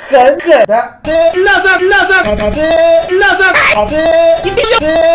狠狠的吃，垃圾，垃圾，吃，垃圾，吃，一定要吃。